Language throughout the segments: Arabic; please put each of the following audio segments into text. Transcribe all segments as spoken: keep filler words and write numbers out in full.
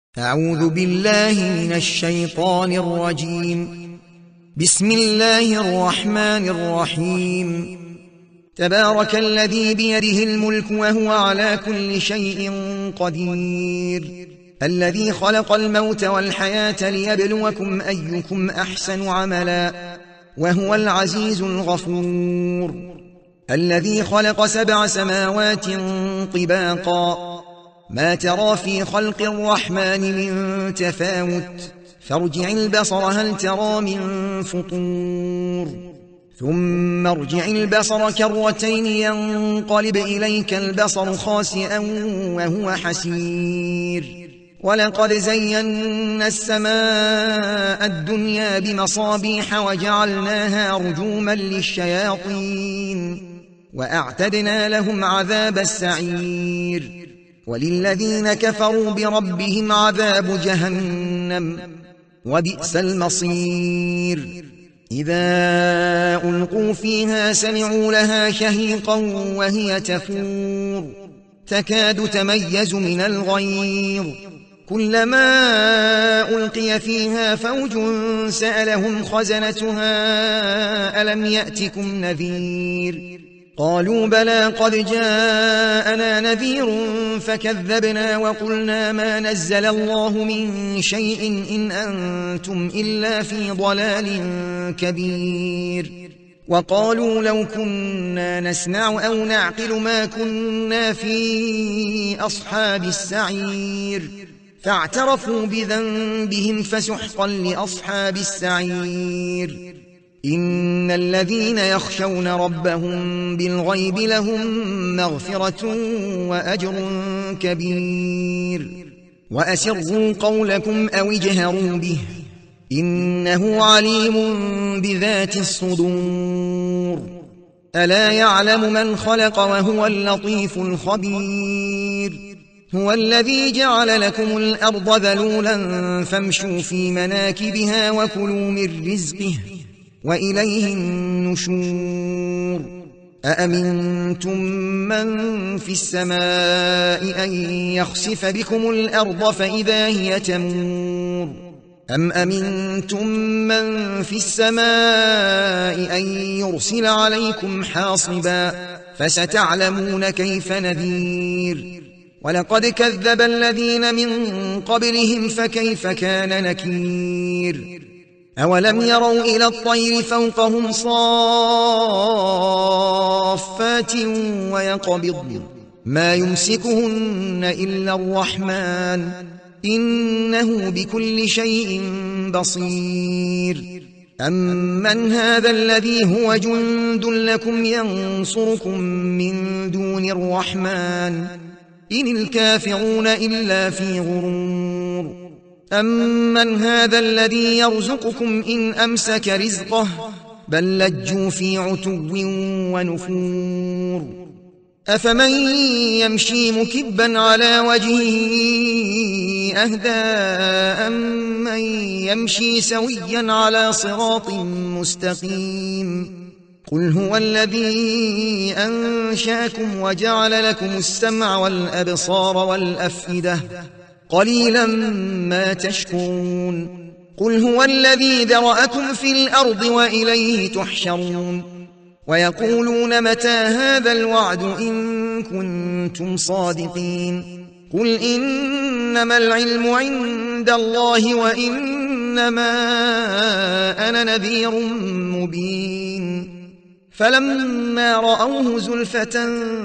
أعوذ بالله من الشيطان الرجيم. بسم الله الرحمن الرحيم. تبارك الذي بيده الملك وهو على كل شيء قدير، الذي خلق الموت والحياة ليبلوكم أيكم أحسن عملا، وهو العزيز الغفور، الذي خلق سبع سماوات طباقا، ما ترى في خلق الرحمن من تفاوت، فارجع البصر هل ترى من فطور، ثم ارجع البصر كرتين ينقلب إليك البصر خاسئا وهو حسير. ولقد زينا السماء الدنيا بمصابيح وجعلناها رجوما للشياطين، وأعتدنا لهم عذاب السعير. وللذين كفروا بربهم عذاب جهنم، وبئس المصير. إذا ألقوا فيها سمعوا لها شهيقا وهي تفور، تكاد تميز من الغيظ، كلما ألقي فيها فوج سألهم خزنتها ألم يأتكم نذير؟ قالوا بلى قد جاءنا نذير فكذبنا وقلنا ما نزل الله من شيء إن أنتم إلا في ضلال كبير. وقالوا لو كنا نسمع أو نعقل ما كنا في أصحاب السعير، فاعترفوا بذنبهم فسحقا لأصحاب السعير. إن الذين يخشون ربهم بالغيب لهم مغفرة وأجر كبير. وأسروا قولكم أو اجهروا به، إنه عليم بذات الصدور. ألا يعلم من خلق وهو اللطيف الخبير. هو الذي جعل لكم الأرض ذلولا فامشوا في مناكبها وكلوا من رزقه وإليه النشور. أأمنتم من في السماء أن يخسف بكم الأرض فإذا هي تمور، أم أمنتم من في السماء أن يرسل عليكم حاصبا، فستعلمون كيف نذير. ولقد كذب الذين من قبلهم فكيف كان نكير. أولم يروا إلى الطير فوقهم صافات ويقبضن ما يمسكهن إلا الرحمن، إنه بكل شيء بصير. أمن هذا الذي هو جند لكم ينصركم من دون الرحمن، إن الكافرون إلا في غرور. أمن هذا الذي يرزقكم إن أمسك رزقه، بل لجوا في عتو ونفور. أفمن يمشي مكبا على وجهه أهدى أمن يمشي سويا على صراط مستقيم. قل هو الذي أنشاكم وجعل لكم السمع والأبصار والأفئدة، قليلا ما تشكرون. قل هو الذي ذرأكم في الأرض وإليه تحشرون. ويقولون متى هذا الوعد إن كنتم صادقين. قل إنما العلم عند الله وإنما أنا نذير مبين. فلما رأوه زلفة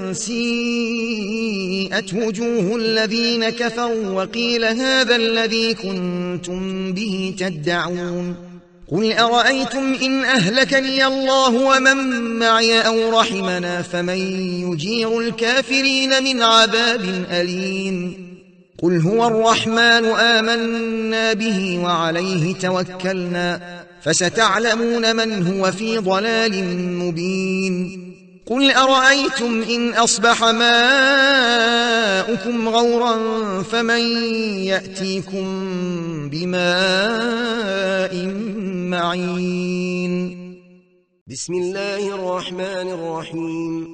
سيئت وجوه الذين كفروا وقيل هذا الذي كنتم به تدعون. قل أرأيتم إن أهلكني الله ومن معي أو رحمنا فمن يجير الكافرين من عذاب أليم. قل هو الرحمن آمنا به وعليه توكلنا، فستعلمون من هو في ضلال مبين. قل أرأيتم إن أصبح ماؤكم غورا فمن يأتيكم بماء معين. بسم الله الرحمن الرحيم.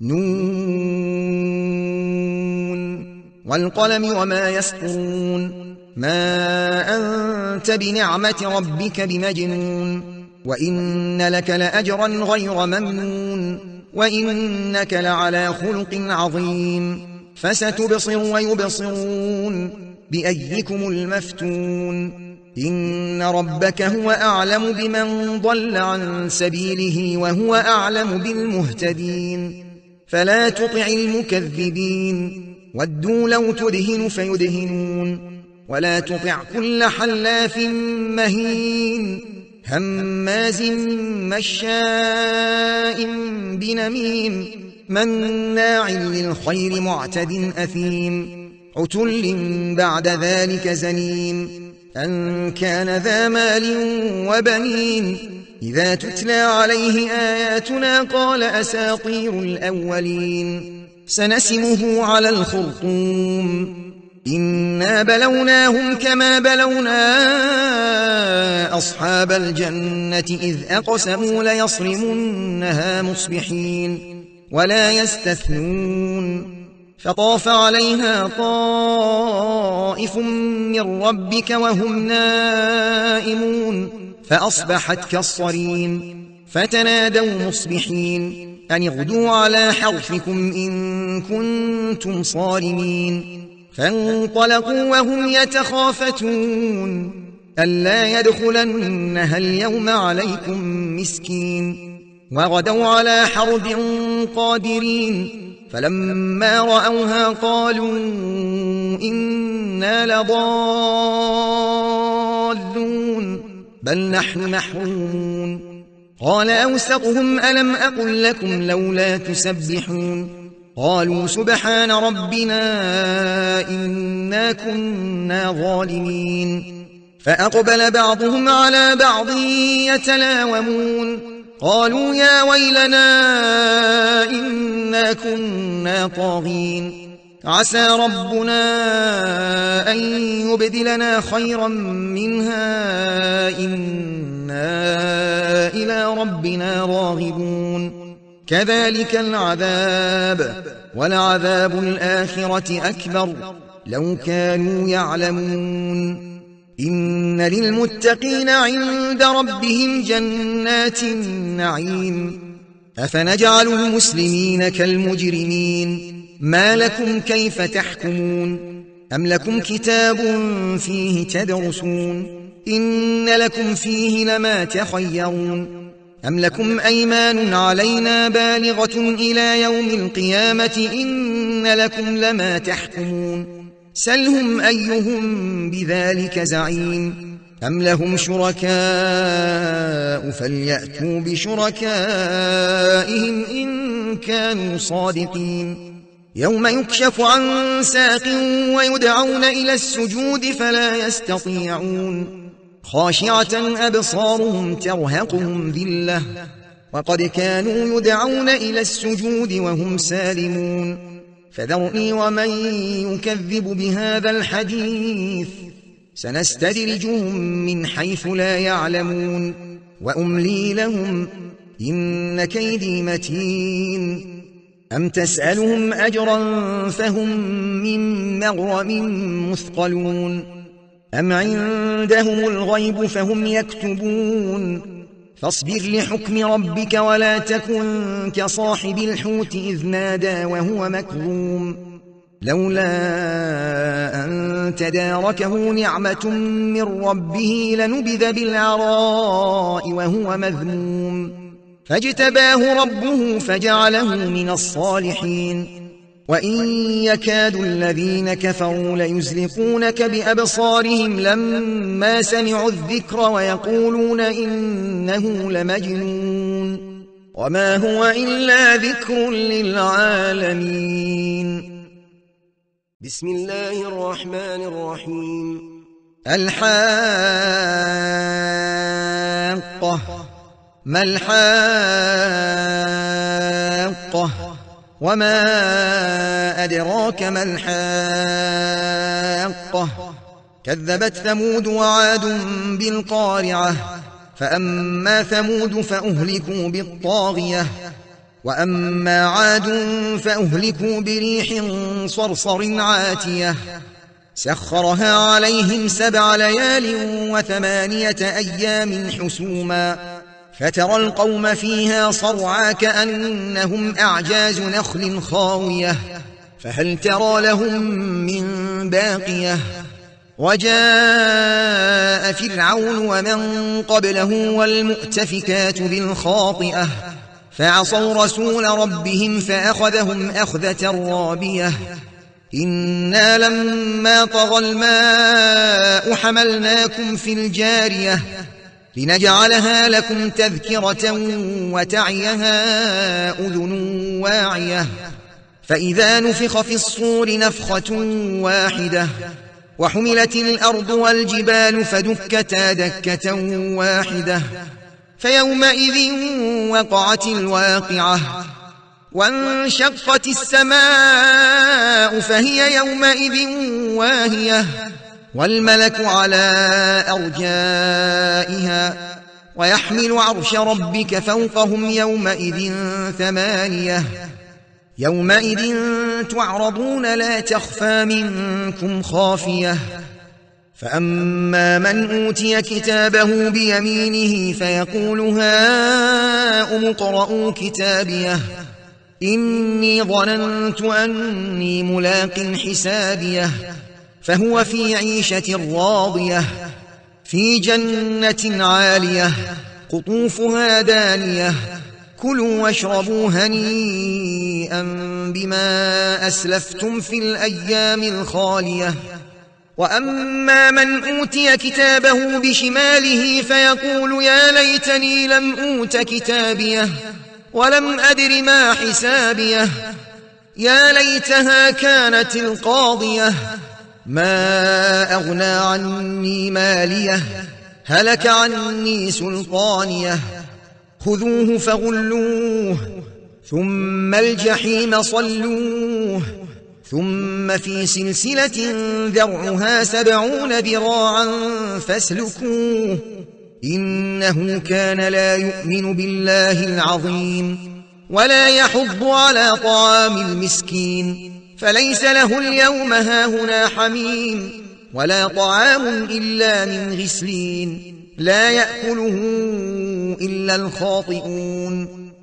نون والقلم وما يسطرون. ما أنت بنعمة ربك بمجنون وإن لك لأجرا غير ممنون وإنك لعلى خلق عظيم فستبصر ويبصرون بأيكم المفتون إن ربك هو أعلم بمن ضل عن سبيله وهو أعلم بالمهتدين فلا تطع المكذبين ودوا لو تدهن فيدهنون ولا تطع كل حلاف مهين هماز مشاء بنميم مناع للخير معتد أثيم عتل بعد ذلك زنيم أن كان ذا مال وبنين إذا تتلى عليه آياتنا قال أساطير الأولين سنسمه على الخرطوم إنا بلوناهم كما بلونا أصحاب الجنة إذ أقسموا ليصرمنها مصبحين ولا يستثنون فطاف عليها طائف من ربك وهم نائمون فأصبحت كالصريم فتنادوا مصبحين أن اغدوا على حرثكم إن كنتم صارمين فانطلقوا وهم يتخافتون ألا يدخلنها اليوم عليكم مسكين وغدوا على حرد قادرين فلما رأوها قالوا إنا لضالون بل نحن محرومون قال أوسطهم ألم أقل لكم لولا تسبحون قالوا سبحان ربنا إنا كنا ظالمين فأقبل بعضهم على بعض يتلاومون قالوا يا ويلنا إنا كنا طاغين عسى ربنا أن يبدلنا خيرا منها إنا إلى ربنا راغبون كذلك العذاب ولعذاب الآخرة أكبر لو كانوا يعلمون إن للمتقين عند ربهم جنات النعيم أفنجعل المسلمين كالمجرمين ما لكم كيف تحكمون أم لكم كتاب فيه تدرسون إن لكم فيه لما تخيرون أم لكم أيمان علينا بالغة إلى يوم القيامة إن لكم لما تحكمون سلهم أيهم بذلك زعيم أم لهم شركاء فليأتوا بشركائهم إن كانوا صادقين يوم يكشف عن ساق ويدعون إلى السجود فلا يستطيعون خاشعة أبصارهم ترهقهم ذلة وقد كانوا يدعون إلى السجود وهم سالمون فذرني ومن يكذب بهذا الحديث سنستدرجهم من حيث لا يعلمون وأملي لهم إن كيدي متين أم تسألهم أجرا فهم من مغرم مثقلون أم عندهم الغيب فهم يكتبون فاصبر لحكم ربك ولا تكن كصاحب الحوت إذ نادى وهو مكظوم لولا أن تداركه نعمة من ربه لنبذ بالعراء وهو مذموم فاجتباه ربه فجعله من الصالحين وإن يكاد الذين كفروا ليزلقونك بأبصارهم لما سمعوا الذكر ويقولون إنه لمجنون وما هو إلا ذكر للعالمين بسم الله الرحمن الرحيم الحاقة ما الحاقة وما أدراك ما الحاقة كذبت ثمود وعاد بالقارعة فأما ثمود فأهلكوا بالطاغية وأما عاد فأهلكوا بريح صرصر عاتية سخرها عليهم سبع ليال وثمانية أيام حسوما فترى القوم فيها صرعى كأنهم أعجاز نخل خاوية فهل ترى لهم من باقية وجاء فرعون ومن قبله والمؤتفكات بالخاطئة فعصوا رسول ربهم فأخذهم أخذة رابية إنا لما طغى الماء حملناكم في الجارية لنجعلها لكم تذكرة وتعيها أذن واعية فإذا نفخ في الصور نفخة واحدة وحملت الأرض والجبال فدكتا دكة واحدة فيومئذ وقعت الواقعة وانشقت السماء فهي يومئذ واهية والملك على أرجائها ويحمل عرش ربك فوقهم يومئذ ثمانية يومئذ تعرضون لا تخفى منكم خافية فأما من أوتي كتابه بيمينه فيقول هاؤم اقرءوا كتابيه إني ظننت أني ملاق حسابيه فهو في عيشة راضية في جنة عالية قطوفها دانية كلوا واشربوا هنيئا بما أسلفتم في الأيام الخالية وأما من أوتي كتابه بشماله فيقول يا ليتني لم أوت كتابيه ولم أدر ما حسابيه يا ليتها كانت القاضية ما أغنى عني ماليه هلك عني سلطانيه خذوه فغلوه ثم الجحيم صلوه ثم في سلسلة ذرعها سبعون ذراعا فاسلكوه إنه كان لا يؤمن بالله العظيم ولا يحض على طعام المسكين فليس له اليوم هاهنا حميم ولا طعام إلا من غسلين لا يأكله إلا الخاطئون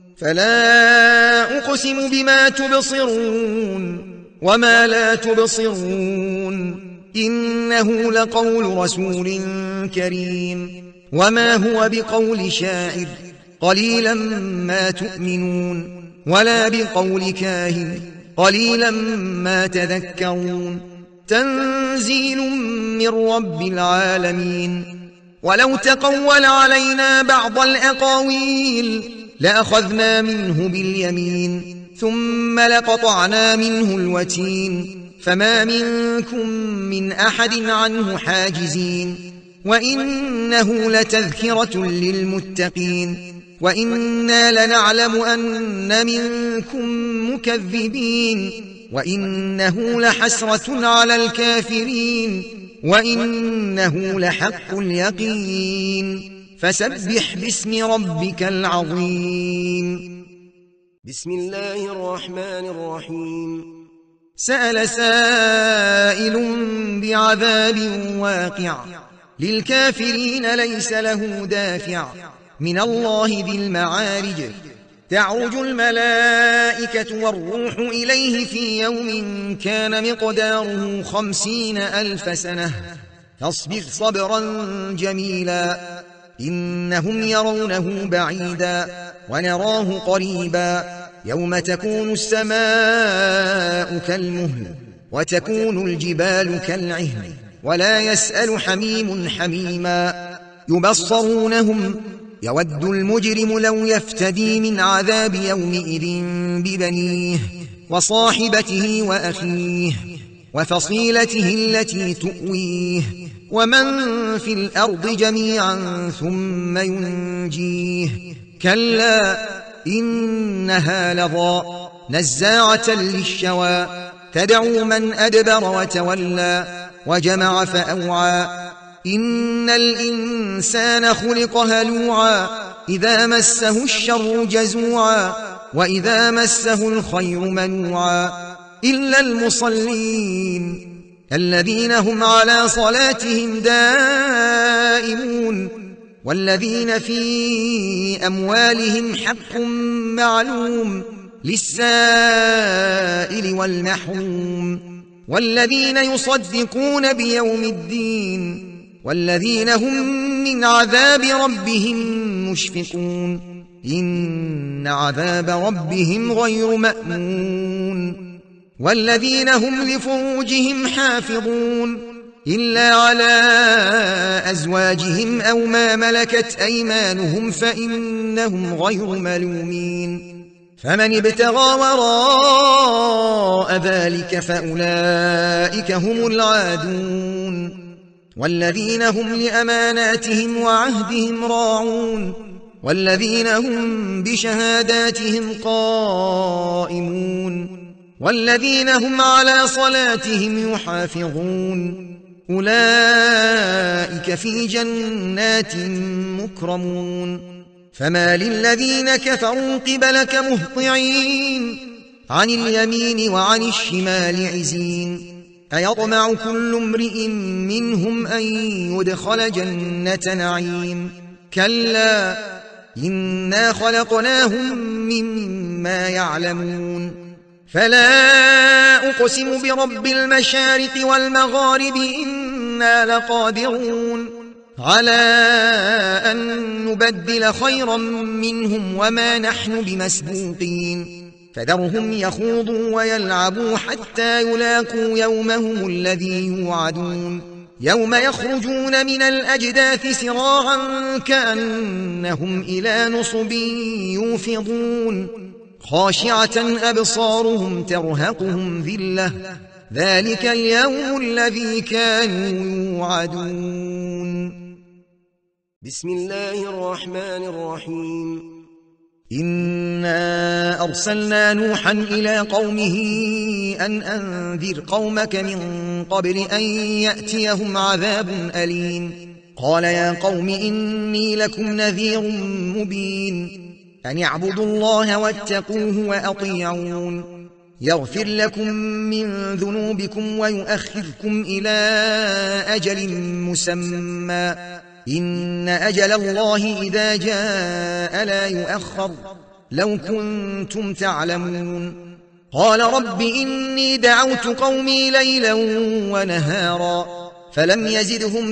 فلا أقسم بما تبصرون وما لا تبصرون إنه لقول رسول كريم وما هو بقول شاعر قليلا ما تؤمنون ولا بقول كاهن قليلا ما تذكرون تنزيل من رب العالمين ولو تقول علينا بعض الأقاويل لأخذنا منه باليمين ثم لقطعنا منه الوتين فما منكم من أحد عنه حاجزين وإنه لتذكرة للمتقين وإنا لنعلم أن منكم مكذبين وإنه لحسرة على الكافرين وإنه لحق اليقين فسبح باسم ربك العظيم بسم الله الرحمن الرحيم سأل سائل بعذاب واقع للكافرين ليس له دافع من الله ذي المعارج تعرج الملائكة والروح إليه في يوم كان مقداره خمسين ألف سنة فاصبر صبرا جميلا إنهم يرونه بعيدا ونراه قريبا يوم تكون السماء كالمهل وتكون الجبال كالعهن ولا يسأل حميم حميما يبصرونهم يود المجرم لو يفتدي من عذاب يومئذ ببنيه وصاحبته وأخيه وفصيلته التي تؤويه ومن في الأرض جميعا ثم ينجيه كلا إنها لظى نزاعة للشوى تدعو من أدبر وتولى وجمع فأوعى إن الإنسان خلق هلوعا إذا مسه الشر جزوعا وإذا مسه الخير منوعا إلا المصلين الذين هم على صلاتهم دائمون والذين في أموالهم حق معلوم للسائل والمحروم والذين يصدقون بيوم الدين والذين هم من عذاب ربهم مشفقون إن عذاب ربهم غير مأمون والذين هم لفروجهم حافظون إلا على أزواجهم أو ما ملكت أيمانهم فإنهم غير ملومين فمن ابتغى وراء ذلك فأولئك هم العادون والذين هم لأماناتهم وعهدهم راعون والذين هم بشهاداتهم قائمون والذين هم على صلاتهم يحافظون أولئك في جنات مكرمون فما للذين كفروا قبلك مهطعين عن اليمين وعن الشمال عزين أيطمع كل امرئ منهم أن يدخل جنة نعيم كلا إنا خلقناهم مما يعلمون فلا أقسم برب المشارق والمغارب إنا لقادرون على أن نبدل خيرا منهم وما نحن بمسبوقين فذرهم يخوضوا ويلعبوا حتى يلاقوا يومهم الذي يوعدون يوم يخرجون من الأجداث سراعا كأنهم إلى نصب يوفضون خاشعة أبصارهم ترهقهم ذلة ذلك اليوم الذي كانوا يوعدون. بسم الله الرحمن الرحيم. إنا أرسلنا نوحا إلى قومه أن أنذر قومك من قبل أن يأتيهم عذاب أليم قال يا قوم إني لكم نذير مبين أن اعبدوا الله واتقوه وأطيعون يغفر لكم من ذنوبكم ويؤخركم إلى أجل مسمى إن أجل الله إذا جاء لا يؤخر لو كنتم تعلمون قال رب إني دعوت قومي ليلا ونهارا فلم يزدهم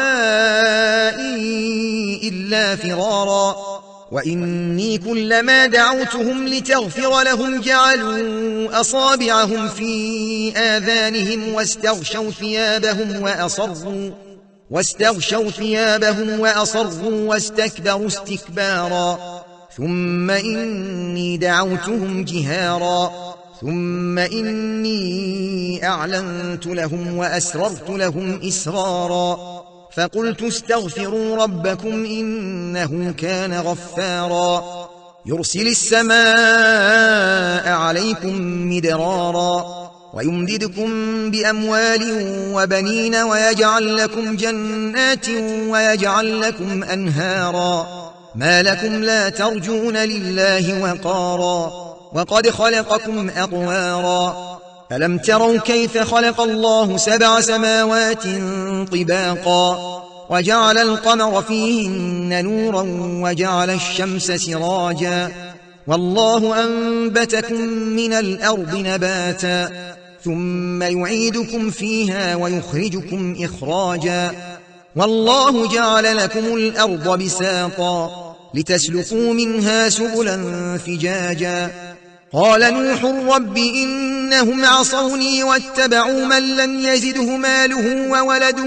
دعائي إلا فرارا وإني كلما دعوتهم لتغفر لهم جعلوا أصابعهم في آذانهم واستغشوا ثيابهم وأصروا واستغشوا ثيابهم وأصروا واستكبروا استكبارا ثم إني دعوتهم جهارا ثم إني أعلنت لهم وأسررت لهم إسرارا فقلت استغفروا ربكم إنه كان غفارا يرسل السماء عليكم مدرارا ويمددكم بأموال وبنين ويجعل لكم جنات ويجعل لكم أنهارا ما لكم لا ترجون لله وقارا وقد خلقكم أطوارا ألم تروا كيف خلق الله سبع سماوات طباقا وجعل القمر فيهن نورا وجعل الشمس سراجا والله أنبتكم من الأرض نباتا ثم يعيدكم فيها ويخرجكم إخراجا والله جعل لكم الأرض بساطا لتسلكوا منها سبلا فجاجا قال نوح رب إنهم عصوني واتبعوا من لم يزده ماله وولده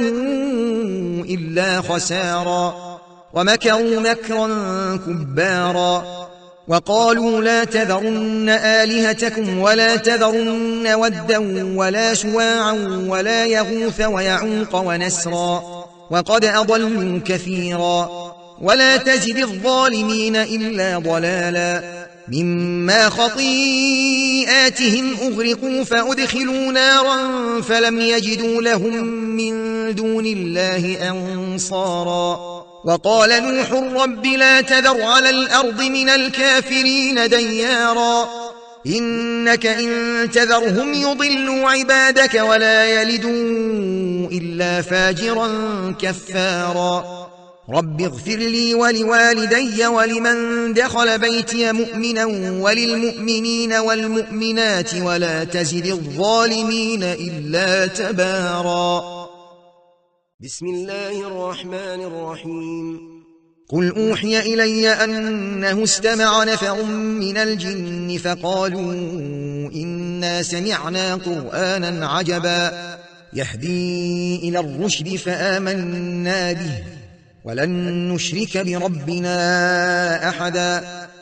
إلا خسارا ومكروا مكرا كبارا وقالوا لا تذرن آلهتكم ولا تذرن ودا ولا سواعا ولا يغوث ويعوق ونسرا وقد أضلوا كثيرا ولا تزد الظالمين إلا ضلالا مما خطيئاتهم أغرقوا فأدخلوا نارا فلم يجدوا لهم من دون الله أنصارا وقال نوح رب لا تذر على الأرض من الكافرين ديارا إنك إن تذرهم يضلوا عبادك ولا يلدوا إلا فاجرا كفارا رب اغفر لي ولوالدي ولمن دخل بيتي مؤمنا وللمؤمنين والمؤمنات ولا تزد الظالمين إلا تبارا. بسم الله الرحمن الرحيم. قل أوحي إلي أنه استمع نفر من الجن فقالوا إنا سمعنا قرآنا عجبا يهدي إلى الرشد فآمنا به ولن نشرك بربنا أحدا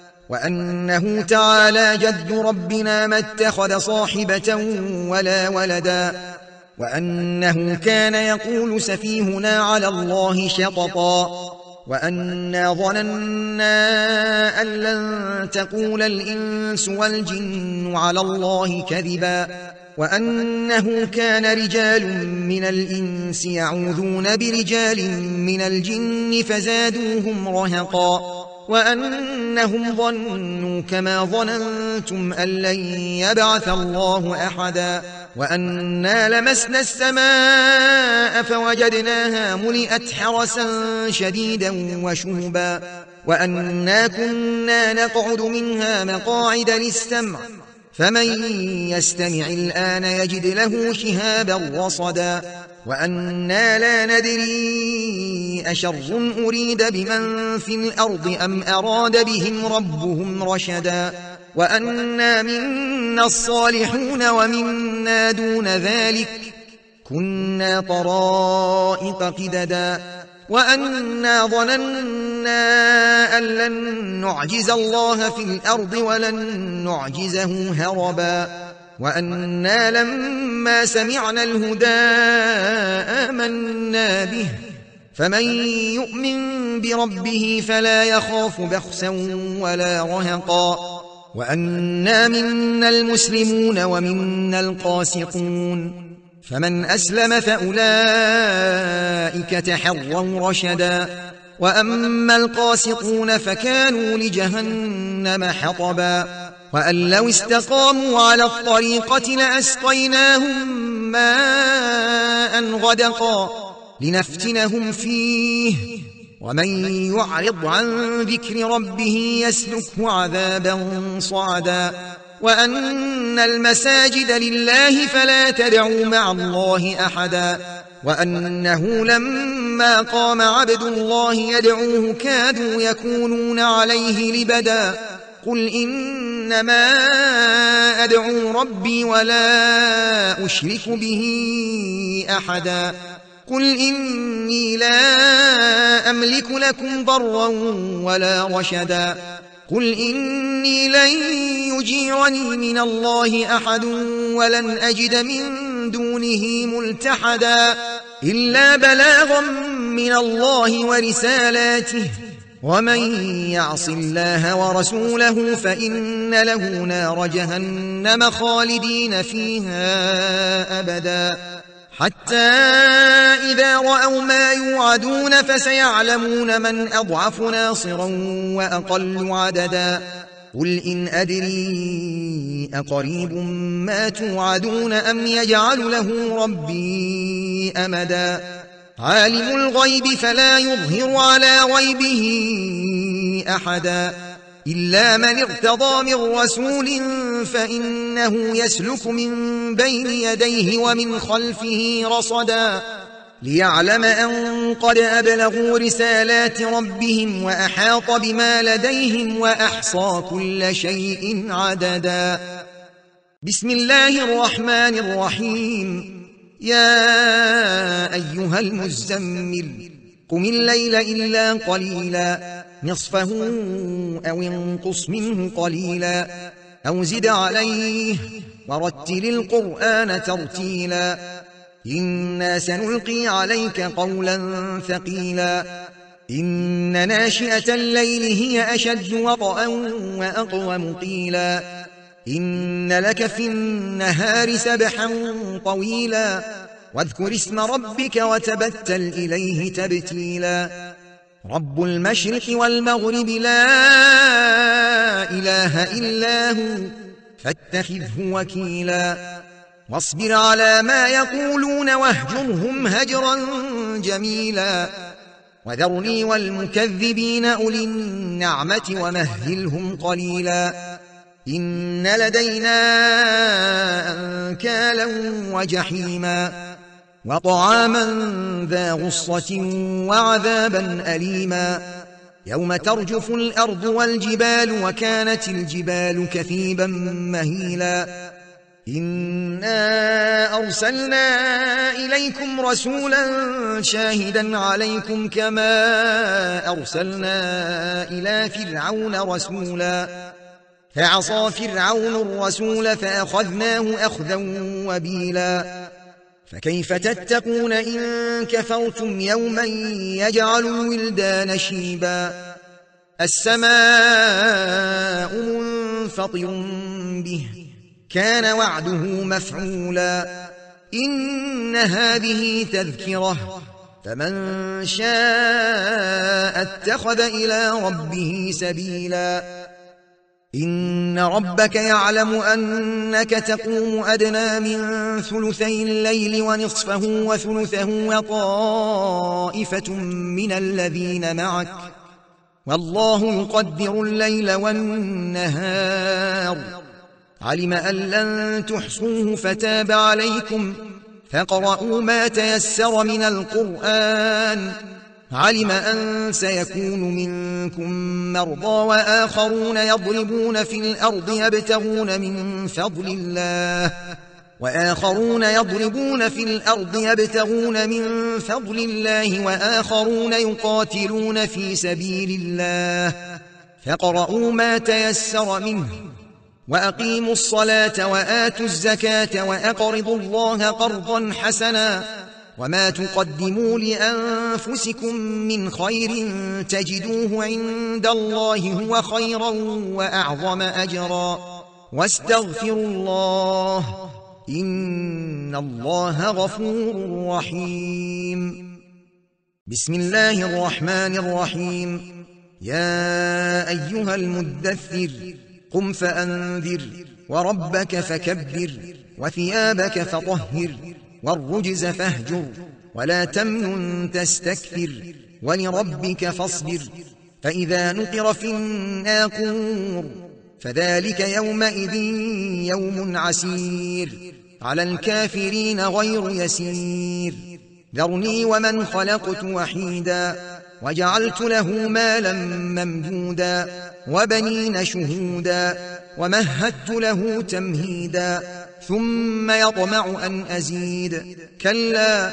وأنه تعالى جد ربنا ما اتخذ صاحبة ولا ولدا وأنه كان يقول سفيهنا على الله شططا وأنا ظننا أن لن تقول الإنس والجن على الله كذبا وأنه كان رجال من الإنس يعوذون برجال من الجن فزادوهم رهقا وأنهم ظنوا كما ظننتم أن لن يبعث الله أحدا وأنا لمسنا السماء فوجدناها ملئت حرسا شديدا وشهبا وأنا كنا نقعد منها مقاعد للسمع فمن يستمع الآن يجد له شهابا رصدا وأنا لا ندري أشر أريد بمن في الأرض أم أراد بهم ربهم رشدا وأنا منا الصالحون ومنا دون ذلك كنا طرائق قددا وأنا ظننا أن لن نعجز الله في الأرض ولن نعجزه هربا وأنا لما سمعنا الهدى آمنا به فمن يؤمن بربه فلا يخاف بخسا ولا رهقا وأنا منا المسلمون ومنا القاسطون فمن أسلم فأولئك تحروا رشدا وأما القاسطون فكانوا لجهنم حطبا وأن لو استقاموا على الطريقة لأسقيناهم ماء غدقا لنفتنهم فيه ومن يعرض عن ذكر ربه يسلكه عذابا صعدا وأن المساجد لله فلا تدعوا مع الله أحدا وأنه لما قام عبد الله يدعوه كادوا يكونون عليه لبدا قل إنما أدعو ربي ولا أشرك به أحدا قل إني لا أملك لكم ضرا ولا رشدا قل إني لن يجيرني من الله أحد ولن أجد من دونه ملتحدا إلا بلاغا من الله ورسالاته ومن يعص الله ورسوله فإن له نار جهنم خالدين فيها أبدا حتى إذا رأوا ما يوعدون فسيعلمون من أضعف ناصرا وأقل عددا قل إن أدري أقريب ما توعدون أم يجعل له ربي أمدا عالم الغيب فلا يظهر على غيبه أحدا إلا من ارتضى من رسول فإنه يسلك من بين يديه ومن خلفه رصدا ليعلم أن قد أبلغوا رسالات ربهم وأحاط بما لديهم وأحصى كل شيء عددا. بسم الله الرحمن الرحيم. يا أيها المزمل قم الليل إلا قليلا نصفه أو انقص منه قليلا أو زد عليه ورتل القرآن ترتيلا إنا سنلقي عليك قولا ثقيلا إن ناشئة الليل هي أشد وطئا وأقوم قيلا إن لك في النهار سبحا طويلا واذكر اسم ربك وتبتل إليه تبتيلا رب المشرق والمغرب لا إله إلا هو فاتخذه وكيلا واصبر على ما يقولون واهجرهم هجرا جميلا وذرني والمكذبين أولي النعمة ومهلهم قليلا إن لدينا أنكالا وجحيما وطعاما ذا غصة وعذابا أليما يوم ترجف الأرض والجبال وكانت الجبال كثيبا مهيلا إنا أرسلنا إليكم رسولا شاهدا عليكم كما أرسلنا إلى فرعون رسولا فعصى فرعون الرسول فأخذناه أخذا وبيلا فكيف تتقون إن كفرتم يوما يجعل الولدان شيبا السماء منفطر به كان وعده مفعولا إن هذه تذكرة فمن شاء اتخذ إلى ربه سبيلا إن ربك يعلم أنك تقوم أدنى من ثلثي الليل ونصفه وثلثه وطائفة من الذين معك والله يقدر الليل والنهار علم أن لن تحصوه فتاب عليكم فاقرؤوا ما تيسر من القرآن علم أن سيكون منكم مرضى وآخرون يضربون في الأرض يبتغون من فضل الله وآخرون يضربون في الأرض يبتغون من فضل الله وآخرون يقاتلون في سبيل الله فاقرؤوا ما تيسر منه وأقيموا الصلاة وآتوا الزكاة وأقرضوا الله قرضا حسنا وما تقدموا لأنفسكم من خير تجدوه عند الله هو خيرا وأعظم أجرا واستغفروا الله إن الله غفور رحيم بسم الله الرحمن الرحيم يا أيها المدثر قم فأنذر وربك فكبر وثيابك فطهر والرجز فاهجر ولا تمنن تستكثر ولربك فاصبر فإذا نقر في الناقور فذلك يومئذ يوم عسير على الكافرين غير يسير ذرني ومن خلقت وحيدا وجعلت له مالا ممدودا وبنين شهودا ومهدت له تمهيدا ثم يطمع أن أزيد كلا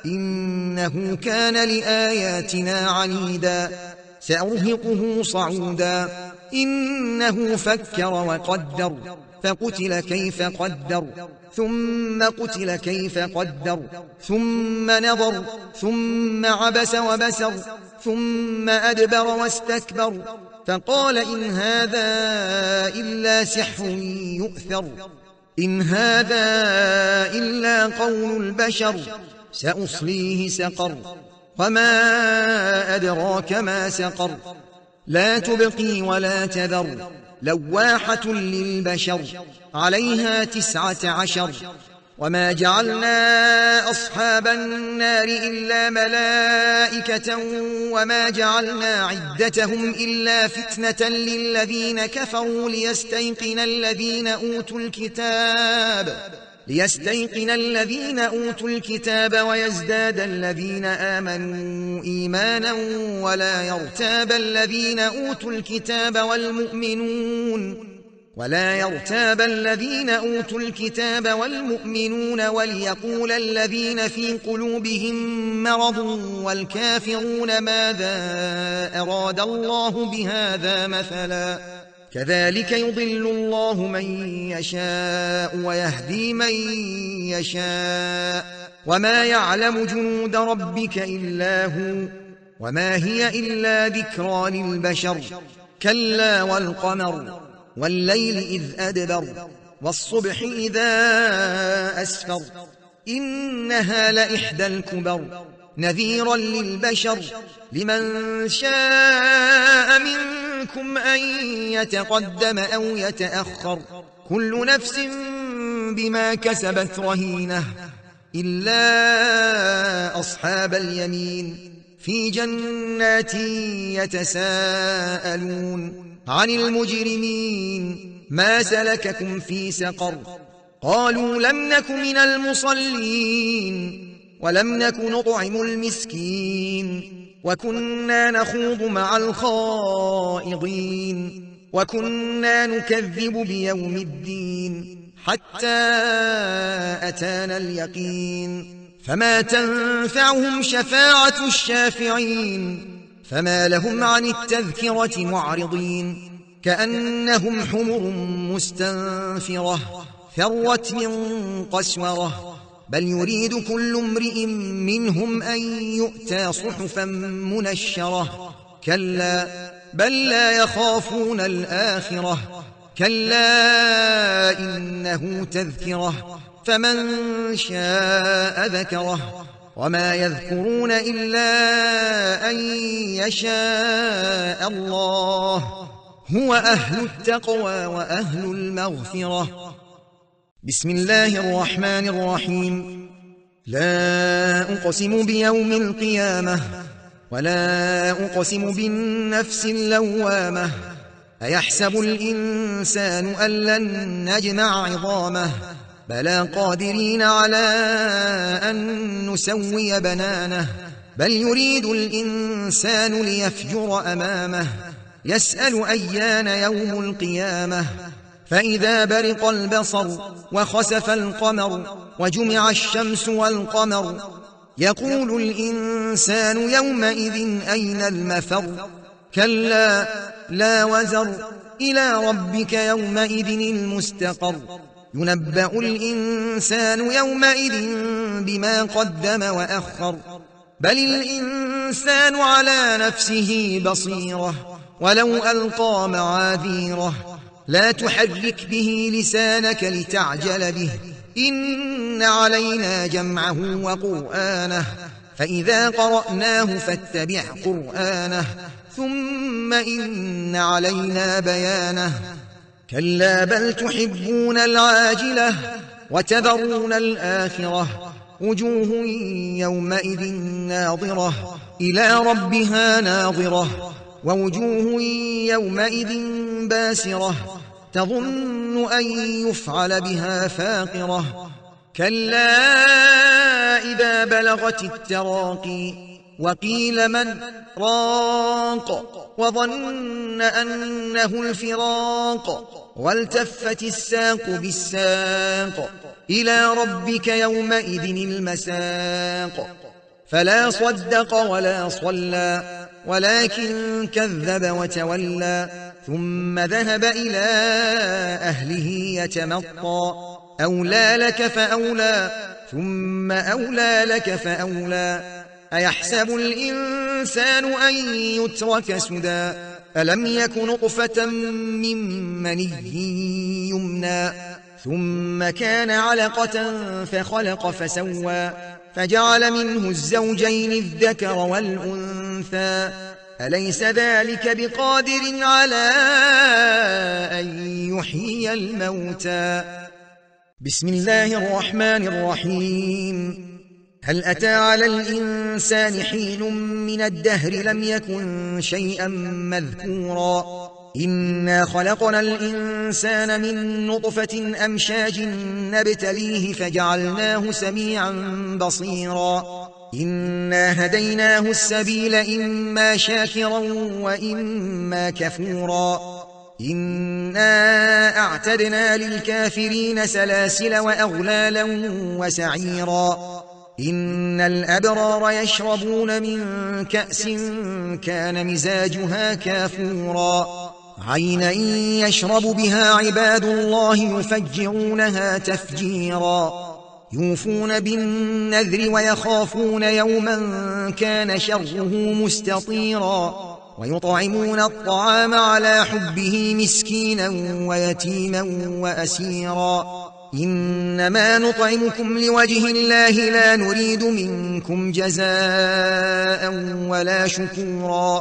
إنه كان لآياتنا عنيدا سأرهقه صعودا إنه فكر وقدر فقتل كيف قدر ثم قتل كيف قدر ثم نظر ثم عبس وبسر ثم أدبر واستكبر فقال إن هذا إلا سحر يؤثر إن هذا إلا قول البشر سأصليه سقر وما أدراك ما سقر لا تبقي ولا تذر لواحة للبشر عليها تسعة عشر وما جعلنا أصحاب النار إلا ملائكة وما جعلنا عدتهم إلا فتنة للذين كفروا ليستيقن الذين أوتوا الكتاب ليستيقن الذين أوتوا الكتاب ويزداد الذين آمنوا إيمانا ولا يرتاب الذين أوتوا الكتاب والمؤمنون ولا يرتاب الذين أوتوا الكتاب والمؤمنون وليقول الذين في قلوبهم مرض والكافرون ماذا أراد الله بهذا مثلا كذلك يضل الله من يشاء ويهدي من يشاء وما يعلم جنود ربك إلا هو وما هي إلا ذكرى للبشر كلا والقمر والليل إذ أدبر والصبح إذا أسفر إنها لإحدى الكبر نذيرا للبشر لمن شاء منكم أن يتقدم أو يتأخر كل نفس بما كسبت رهينة إلا أصحاب اليمين في جنات يتساءلون عن المجرمين ما سلككم في سقر قالوا لم نك من المصلين ولم نك نطعم المسكين وكنا نخوض مع الخائضين وكنا نكذب بيوم الدين حتى أتانا اليقين فما تنفعهم شفاعة الشافعين فما لهم عن التذكرة معرضين كأنهم حمر مستنفرة فرت من قسورة بل يريد كل امرئ منهم أن يؤتى صحفا منشرة كلا بل لا يخافون الآخرة كلا إنه تذكرة فمن شاء ذكره وما يذكرون إلا أن يشاء الله هو أهل التقوى وأهل المغفرة. بسم الله الرحمن الرحيم. لا أقسم بيوم القيامة ولا أقسم بالنفس اللوامة أيحسب الإنسان أن لن نجمع عظامه بلى قادرين على أن نسوي بنانه بل يريد الإنسان ليفجر أمامه يسأل أيان يوم القيامة فإذا برق البصر وخسف القمر وجمع الشمس والقمر يقول الإنسان يومئذ أين المفر كلا لا وزر إلى ربك يومئذ المستقر ينبأ الإنسان يومئذ بما قدم وأخر بل الإنسان على نفسه بصيرة ولو ألقى معاذيره لا تحرك به لسانك لتعجل به إن علينا جمعه وقرآنه فإذا قرأناه فاتبع قرآنه ثم إن علينا بيانه كلا بل تحبون العاجلة وتذرون الآخرة وجوه يومئذ ناظرة إلى ربها ناظرة ووجوه يومئذ باسرة تظن أن يفعل بها فاقرة كلا إذا بلغت التراقي وقيل من راق وظن أنه الفراق والتفت الساق بالساق إلى ربك يومئذ المساق فلا صدق ولا صلى ولكن كذب وتولى ثم ذهب إلى أهله يتمطى أولى لك فأولى ثم أولى لك فأولى أيحسب الإنسان أن يترك سدى ألم يك نطفة من مني يمنى ثم كان علقة فخلق فسوى فجعل منه الزوجين الذكر والأنثى أليس ذلك بقادر على أن يحيي الموتى. بسم الله الرحمن الرحيم. هل أتى على الإنسان حين من الدهر لم يكن شيئا مذكورا إنا خلقنا الإنسان من نطفة أمشاج نبتليه فجعلناه سميعا بصيرا إنا هديناه السبيل إما شاكرا وإما كفورا إنا أعتدنا للكافرين سلاسل وأغلالا وسعيرا إن الأبرار يشربون من كأس كان مزاجها كافورا عينا يشرب بها عباد الله يفجرونها تفجيرا يوفون بالنذر ويخافون يوما كان شره مستطيرا ويطعمون الطعام على حبه مسكينا ويتيما وأسيرا إنما نطعمكم لوجه الله لا نريد منكم جزاء ولا شكورا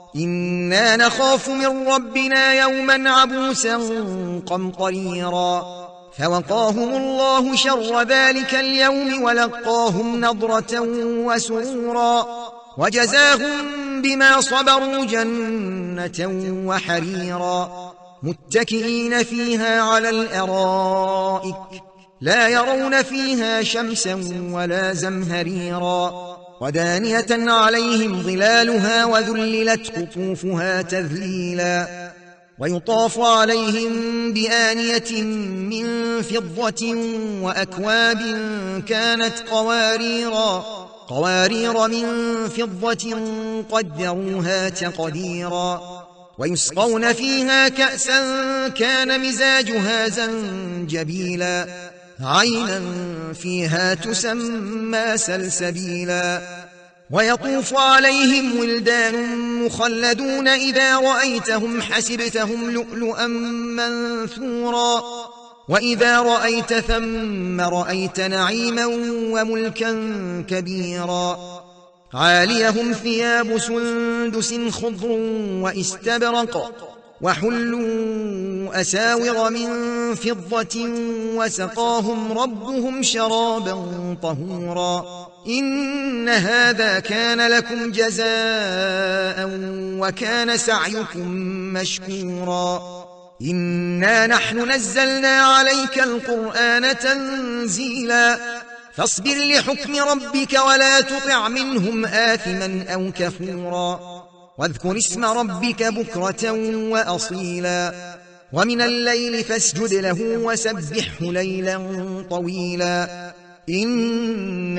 إنا نخاف من ربنا يوما عبوسا قمطريرا فوقاهم الله شر ذلك اليوم ولقاهم نضرة وسرورا وجزاهم بما صبروا جنة وحريرا متكئين فيها على الأرائك لا يرون فيها شمسا ولا زمهريرا ودانية عليهم ظلالها وذللت قطوفها تذليلا ويطاف عليهم بآنية من فضة وأكواب كانت قواريرا قوارير من فضة قدروها تقديرا ويسقون فيها كأسا كان مزاجها زنجبيلا عينا فيها تسمى سلسبيلا ويطوف عليهم ولدان مخلدون إذا رأيتهم حسبتهم لؤلؤا منثورا وإذا رأيت ثم رأيت نعيما وملكا كبيرا عاليهم ثياب سندس خضر واستبرق وحلوا أساور من فضة وسقاهم ربهم شرابا طهورا إن هذا كان لكم جزاء وكان سعيكم مشكورا إنا نحن نزلنا عليك القرآن تنزيلا فاصبر لحكم ربك ولا تطع منهم آثما أو كفورا واذكر اسم ربك بكرة وأصيلا ومن الليل فاسجد له وسبحه ليلا طويلا إن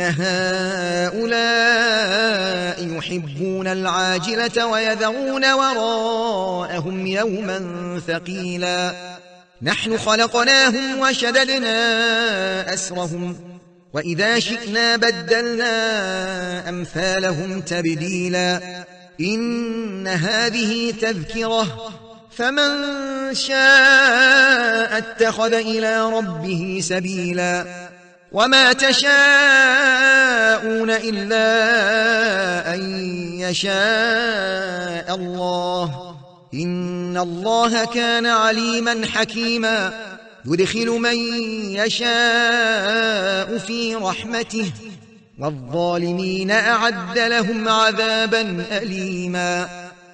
هؤلاء يحبون العاجلة ويذرون وراءهم يوما ثقيلا نحن خلقناهم وشددنا أسرهم وإذا شئنا بدلنا أمثالهم تبديلا إن هذه تذكرة فمن شاء اتخذ إلى ربه سبيلا وما تشاءون إلا أن يشاء الله إن الله كان عليما حكيما يدخل من يشاء في رحمته والظالمين أعد لهم عذابا أليما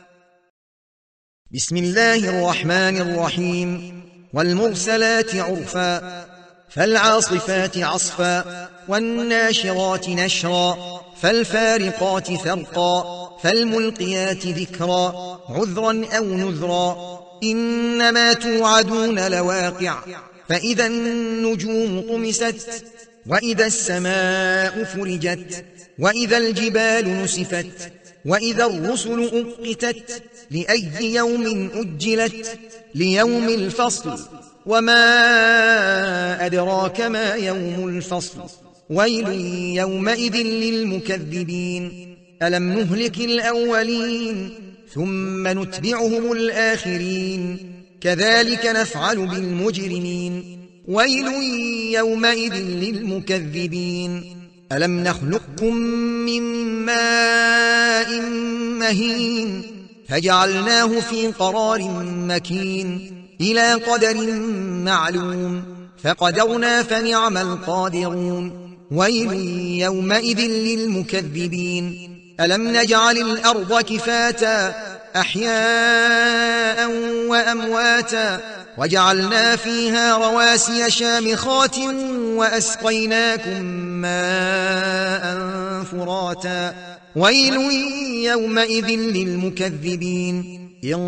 بسم الله الرحمن الرحيم والمرسلات عرفا فالعاصفات عصفا والناشرات نشرا فالفارقات فرقا فالملقيات ذكرا عذرا أو نذرا إنما توعدون لواقع فإذا النجوم طمست وإذا السماء فرجت وإذا الجبال نسفت وإذا الرسل أقتت لأي يوم أجلت ليوم الفصل وما أدراك ما يوم الفصل ويل يومئذ للمكذبين ألم نهلك الأولين ثم نتبعهم الآخرين كذلك نفعل بالمجرمين ويل يومئذ للمكذبين ألم نخلقكم من ماء مهين فجعلناه في قرار مكين إلى قدر معلوم فقدرنا فنعم القادرون ويل يومئذ للمكذبين ألم نجعل الأرض كفاتا أحياء وأمواتا وجعلنا فيها رواسي شامخات وأسقيناكم ماء فراتا ويل يومئذ للمكذبين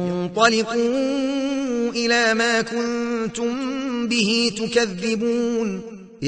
انطلقوا إلى ما كنتم به تكذبون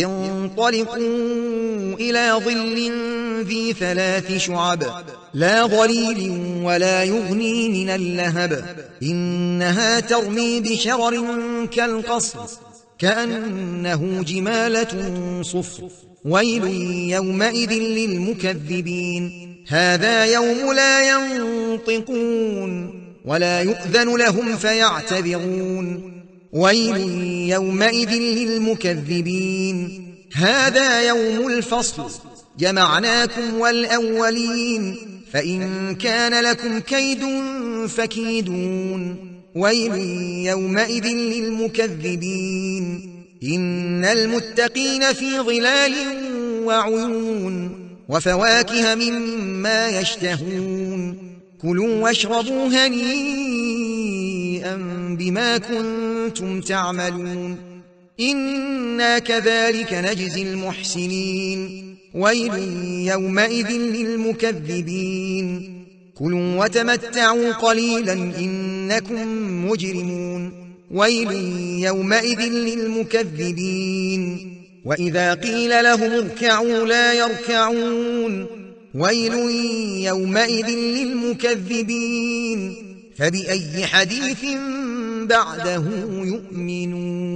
انطلقوا إلى ظل ذي ثلاث شعب لا ظليل ولا يغني من اللهب إنها ترمي بشرر كالقصر كأنه جمالة صفر ويل يومئذ للمكذبين هذا يوم لا ينطقون ولا يؤذن لهم فيعتذرون ويل يومئذ للمكذبين هذا يوم الفصل جمعناكم والأولين فإن كان لكم كيد فكيدون ويل يومئذ للمكذبين إن المتقين في ظلال وعيون وفواكه مما يشتهون كلوا واشربوا هنيئا بما كنتم تعملون إنا كذلك نجزي المحسنين ويل يومئذ للمكذبين كلوا وتمتعوا قليلا إنكم مجرمون ويل يومئذ للمكذبين وإذا قيل لهم اركعوا لا يركعون ويل يومئذ للمكذبين فبأي حديث بعده يؤمنون.